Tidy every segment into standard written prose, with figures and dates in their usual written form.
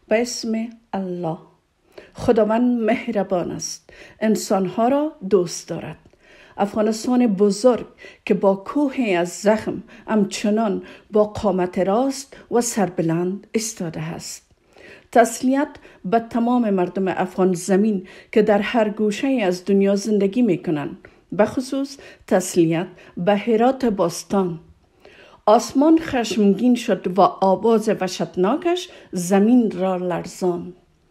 به اسم الله. خداوند مهربان است، انسانها را دوست دارد. افغانستان بزرگ که با کوهی از زخم همچنان با قامت راست و سربلند ایستاده است. تسلیت به تمام مردم افغان زمین که در هر گوشه از دنیا زندگی می کنند، به خصوص تسلیت به هرات باستان. آسمان خشمگین شد و آواز وحشتناکش زمین را لرزاند.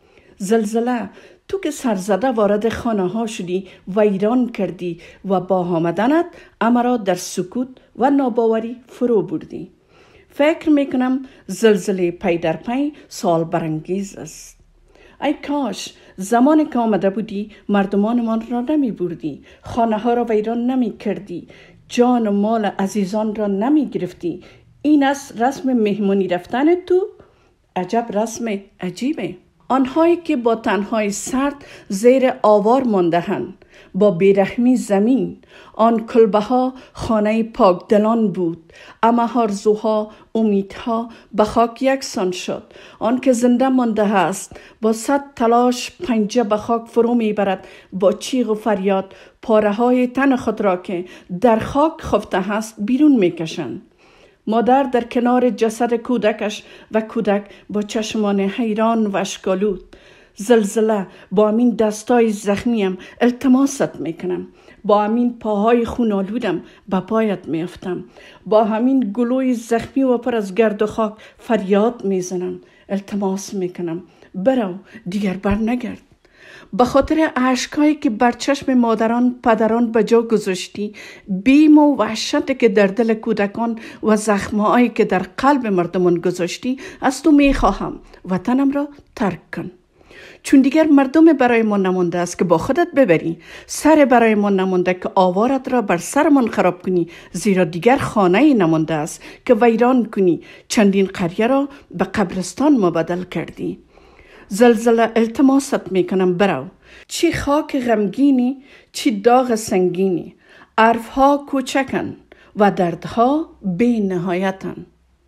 زلزله، تو که سرزده وارد خانه ها شدی، ویران کردی و با آمدنت اما را در سکوت و ناباوری فرو بردی. فکر میکنم زلزله پی در پی سال برانگیز است. ای کاش زمانی که آمده بودی مردمانمان را نمی بردی، خانه ها را ویران نمی کردی، جان و مال عزیزان را نمی گرفتی. این است رسم مهمانی رفتن تو؟ عجب رسم عجیبه. آنهایی که با تنهای سرد زیر آوار مانده‌اند، با بیرحمی زمین. آن کلبه ها خانه پاکدلان بود، اما آرزوها، امیدها به خاک یکسان شد. آن که زنده مانده است با 100 تلاش پنجه به خاک فرو میبرد، با چیغ و فریاد پاره های تن خود را که در خاک خفته است بیرون میکشند. مادر در کنار جسد کودکش و کودک با چشمان حیران و اشکالود. زلزله، با همین دستای زخمیم التماست میکنم، با همین پاهای خونالودم به پایت میافتم، با همین گلوی زخمی و پر از گرد و خاک فریاد میزنم، التماس میکنم برو، دیگر بر نگرد. به خاطر اشکایی که بر چشم مادران پدران به جا گذاشتی، بیم و وحشت که در دل کودکان و زخمهایی که در قلب مردمان گذاشتی، از تو میخواهم وطنم را ترک کن. چون دیگر مردم برای ما نمانده است که با خودت ببری، سر برای ما نمانده که آوارت را بر سرمان خراب کنی، زیرا دیگر خانه نمانده است که ویران کنی. چندین قریه را به قبرستان مبدل کردی. زلزله، التماست میکنم برو. چی خاک غمگینی، چی داغ سنگینی. حرفها کوچکن و دردها بی نهایتن.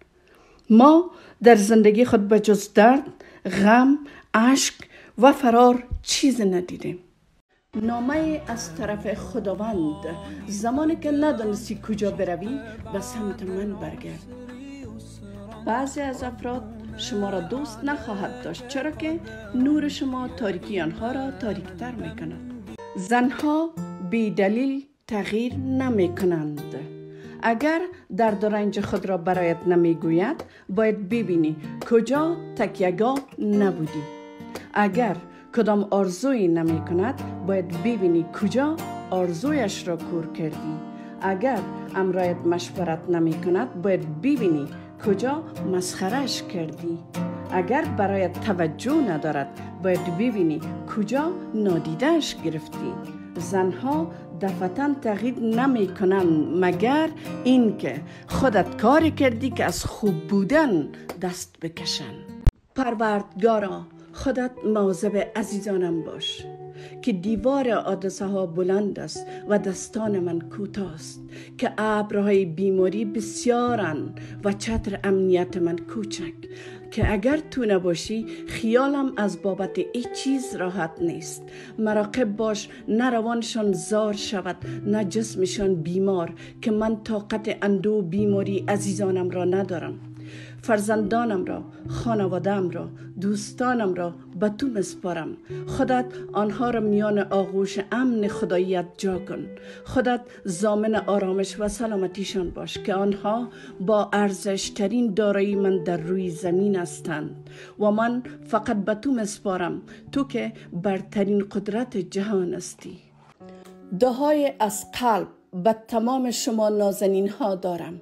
ما در زندگی خود به جز درد، غم، اشک و فرار چیز ندیدیم. نامه از طرف خداوند. زمانی که ندانستی کجا بروی، به سمت من برگرد. بعضی از افراد شما را دوست نخواهد داشت، چرا که نور شما تاریکی آنها را تاریکتر می کند. زنها بی دلیل تغییر نمی کنند. اگر درد و رنج خود را برایت نمی گوید، باید ببینی کجا تکیه‌گاه نبودی. اگر کدام آرزویی نمی کند، باید ببینی کجا آرزویش را کور کردی. اگر امرایت مشورت نمی کند، باید ببینی کجا مسخرش کردی. اگر برایت توجه ندارد، باید ببینی کجا نادیدش گرفتی. زنها دفعتاً تغییر نمی کنند مگر اینکه خودت کاری کردی که از خوب بودن دست بکشن. پروردگارا، خودت مواظب عزیزانم باش که دیوار حادثه ها بلند است و دستان من کوتاه است، که ابرهای بیماری بسیارن و چتر امنیت من کوچک، که اگر تو نباشی خیالم از بابت هیچ چیز راحت نیست. مراقب باش نه روانشان زار شود نه جسمشان بیمار، که من طاقت اندوه بیماری عزیزانم را ندارم. فرزندانم را، خانوادم را، دوستانم را به تو مسپارم. خودت آنها را میان آغوش امن خداییت جا کن. خودت ضامن آرامش و سلامتیشان باش، که آنها با ارزشترین دارایی من در روی زمین هستند و من فقط به تو مسپارم، تو که برترین قدرت جهان هستی. دعای از قلب به تمام شما نازنین ها دارم.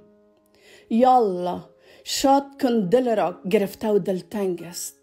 یا الله، شاد کن دل را گرفته و دلتنگ است.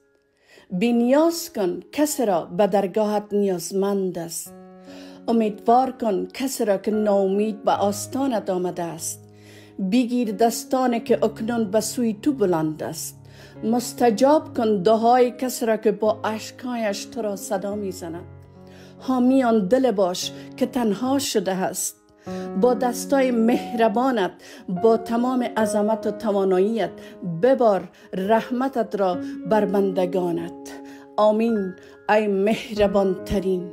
بی‌نیاز کن کسی را به درگاهت نیازمند است. امیدوار کن کسی را که ناامید به آستانت آمده است. بگیر دستانی که اکنون به سوی تو بلند است. مستجاب کن دعای کسی را که با اشکایش تو را صدا می زند. حامی آن دل باش که تنها شده است. با دستای مهربانت با تمام عظمت و تواناییت ببار رحمتت را بر بندگانت. آمین ای مهربان ترین.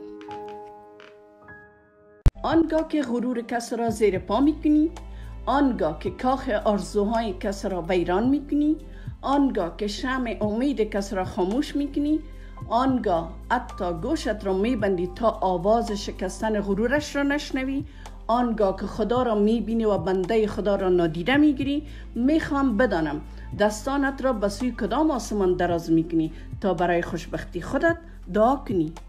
آنگاه که غرور کس را زیر پا میکنی، آنگاه که کاخ آرزوهای کس را ویران میکنی، آنگاه که شمع امید کس را خاموش میکنی، آنگاه حتی گوشت را میبندی تا آواز شکستن غرورش را نشنوی، آنگاه که خدا را میبینی و بنده خدا را نادیده میگیری، میخوام بدانم دستانت را به سوی کدام آسمان دراز میکنی تا برای خوشبختی خودت دعا کنی.